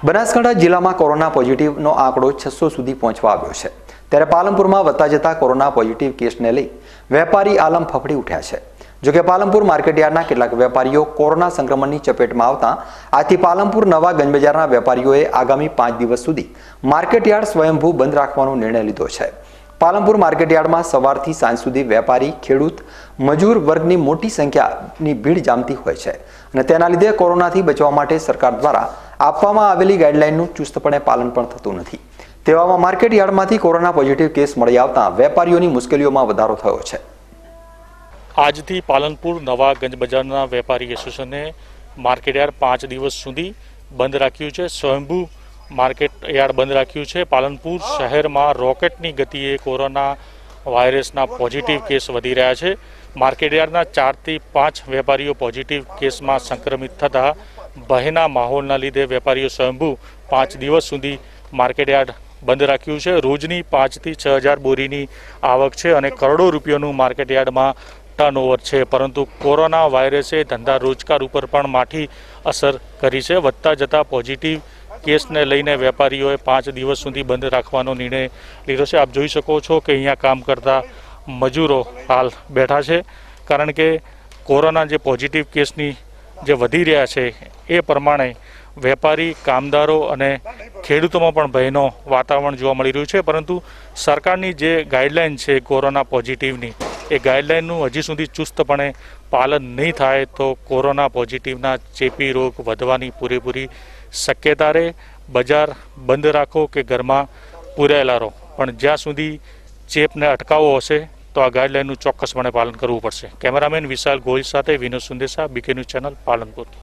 બનાસકાંઠા જિલ્લામાં કોરોના પોઝિટિવનો આંકડો 600 સુધી પહોંચવા આવ્યો છે। ત્યારે પાલનપુરમાં વધતા જતા કોરોના પોઝિટિવ કેસને લઈ વેપારી આલમ ફફડી ઉઠ્યા છે। જો કે પાલનપુર માર્કેટયાર્ડના કેટલાક વેપારીઓ કોરોના સંક્રમણની ચપેટમાં આવતા આથી પાલનપુર નવા ગંજ બજારના વેપારીઓએ આગામી 5 દિવસ સુધી માર્કેટયાર્ડ સ્વયંભૂ બંધ રાખવાનો નિર્ણય લીધો છે। પાલનપુર માર્કેટયાર્ડમાં સવારથી સાંજ સુધી વેપારી, ખેડૂત, મજૂર વર્ગની મોટી સંખ્યાની ભીડ જામતી હોય છે અને તેના લીધે કોરોનાથી બચવા માટે સરકાર દ્વારા આપવામાં આવેલી ગાઈડલાઈનનું ચુસ્તપણે પાલન પણ થતું નથી। તેવામાં માર્કેટયાર્ડમાંથી કોરોના પોઝિટિવ કેસ મળી આવતા વેપારીઓની મુશ્કેલીઓમાં વધારો થયો છે। આજથી પાલનપુર નવા ગંજ બજારના વેપારી એસોસિએશને માર્કેટયાર્ડ 5 દિવસ સુધી બંધ રાખ્યું છે। સ્વયંભૂ માર્કેટયાર્ડ બંધ રાખ્યું છે। પાલનપુર શહેરમાં રોકેટની ગતિએ કોરોના વાયરસના પોઝિટિવ કેસ વધી રહ્યા છે। માર્કેટયાર્ડના 4 થી 5 વેપારીઓ પોઝિટિવ કેસમાં સંક્રમિત થતા ભયના માહોલના લીધે વેપારીઓ સ્વયંભૂ 5 દિવસ સુધી માર્કેટયાર્ડ બંધ રાખ્યું છે। રોજની 5 થી 6000 બોરીની આવક છે અને કરોડો રૂપિયાનું માર્કેટયાર્ડમાં ટર્નઓવર છે, પરંતુ કોરોના વાયરસે ધંધા રોજગાર ઉપર પણ માઠી અસર કરી છે। વધતા જતા પોઝિટિવ કેસને લઈને વેપારીઓએ 5 દિવસ સુધી બંધ રાખવાનો નિર્ણય લીધો છે। આપ જોઈ શકો છો કે અહીંયા કામ કરતા મજૂરો હાલ બેઠા છે, કારણ કે કોરોના જે પોઝિટિવ કેસની જે વધી રહ્યા છે એ પ્રમાણે વેપારી, કામદારો અને ખેડૂતોમાં પણ ભયનો વાતાવરણ જોવા મળી રહ્યું છે। પરંતુ સરકારની જે ગાઈડલાઈન છે કોરોના પોઝિટિવની, એ ગાઈડલાઈનનું હજી સુધી ચુસ્તપણે પાલન નહીં થાય તો કોરોના પોઝિટિવના ચેપી રોગ વધવાની પૂરેપૂરી શક્યતા રહે। બજાર બંધ રાખો કે ઘરમાં પૂરાયેલા રહો, પણ જ્યાં સુધી ચેપને અટકાવવો હશે તો આ ગાઈડલાઈનનું ચોક્કસપણે પાલન કરવું પડશે। કેમેરામેન વિશાલ ગોહિલ સાથે Vinod Sundesa, BK news channel, Palanpur.